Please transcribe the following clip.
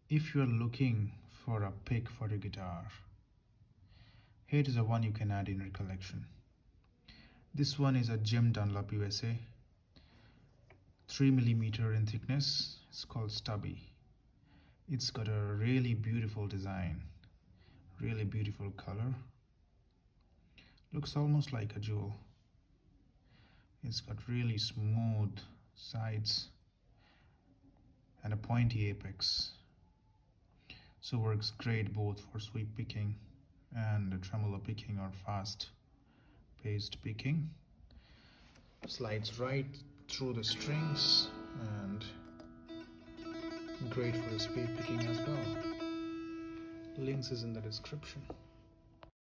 If you're looking for a pick for your guitar, here is the one you can add in your collection. This one is a Jim Dunlop USA, 3mm in thickness. It's called Stubby. It's got a really beautiful design, really beautiful color. Looks almost like a jewel. It's got really smooth sides and a pointy apex, so works great both for sweep picking and tremolo picking or fast paced picking. Slides right through the strings and great for speed picking as well. Links is in the description.